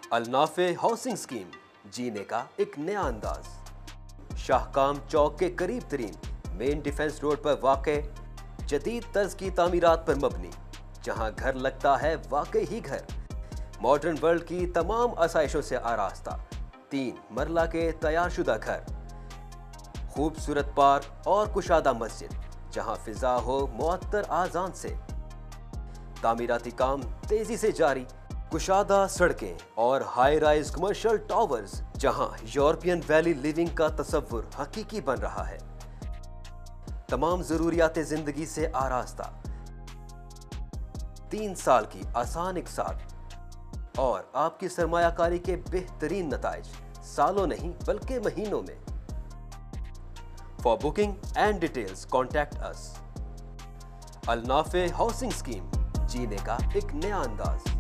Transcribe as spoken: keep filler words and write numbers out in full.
अलनाफे housing scheme, जीने का एक नया अंदाज। शाहकाम चौक के करीब तरीन मेन डिफेंस रोड पर वाक़े जदीद तर्ज की तामीरात पर मबनी, जहां घर लगता है वाकई ही घर। मॉडर्न वर्ल्ड की तमाम आसाइशों से आरास्ता तीन मरला के तैयारशुदा घर, खूबसूरत पार्क और कुशादा मस्जिद जहां फिजा हो मुअत्तर आजान से। तामीराती काम तेजी से जारी, कुशादा सड़कें और हाई राइज कमर्शियल टावर्स जहां यूरोपियन वैली लिविंग का तस्वुर हकीकी बन रहा है। तमाम जरूरियात जिंदगी से आरास्ता, तीन साल की आसान इकसार और आपकी सरमायाकारी के बेहतरीन नताइज सालों नहीं बल्कि महीनों में। For booking and details contact us. Alnafe housing scheme, जीने का एक नया अंदाज।